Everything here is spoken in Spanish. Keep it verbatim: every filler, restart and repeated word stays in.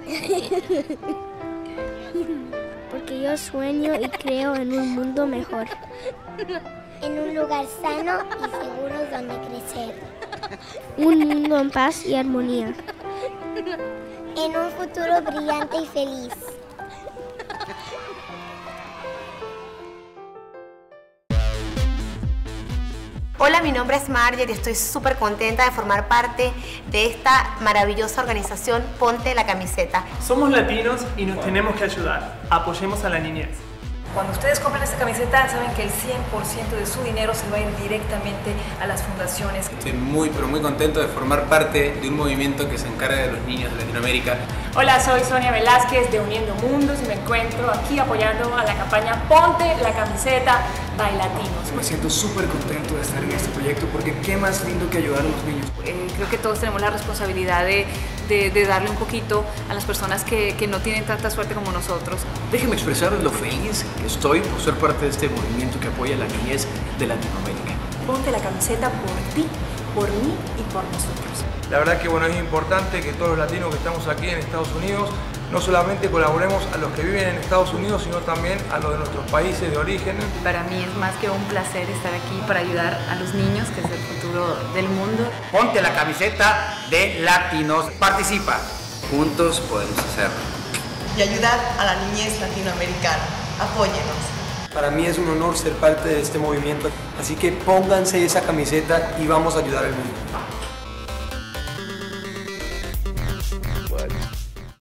Porque yo sueño y creo en un mundo mejor. En un lugar sano y seguro donde crecer. Un mundo en paz y armonía. En un futuro brillante y feliz. Hola, mi nombre es Marger y estoy súper contenta de formar parte de esta maravillosa organización Ponte la Camiseta. Somos latinos y nos tenemos que ayudar. Apoyemos a la niñez. Cuando ustedes compran esta camiseta, saben que el cien por ciento de su dinero se va a ir directamente a las fundaciones. Estoy muy, pero muy contento de formar parte de un movimiento que se encarga de los niños de Latinoamérica. Hola, soy Sonia Velázquez de Uniendo Mundos y me encuentro aquí apoyando a la campaña Ponte la Camiseta by Latinos. Me siento súper contento de estar en este proyecto porque qué más lindo que ayudar a los niños. Eh, creo que todos tenemos la responsabilidad de, de, de darle un poquito a las personas que, que no tienen tanta suerte como nosotros. Déjenme expresar lo feliz que estoy por ser parte de este movimiento que apoya la niñez de Latinoamérica. Ponte la camiseta por ti, por mí y por nosotros. La verdad que bueno, es importante que todos los latinos que estamos aquí en Estados Unidos no solamente colaboremos a los que viven en Estados Unidos, sino también a los de nuestros países de origen. Para mí es más que un placer estar aquí para ayudar a los niños, que es el futuro del mundo. Ponte la camiseta de Latinos. Participa. Juntos podemos hacerlo. Y ayudar a la niñez latinoamericana. Apóyenos. Para mí es un honor ser parte de este movimiento, así que pónganse esa camiseta y vamos a ayudar al mundo.